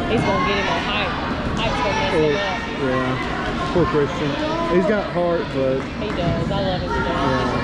He's gonna get him on height. Height's gonna mess him up. Yeah. Poor Christian. He's got heart, but He does. I love him to death. yeah.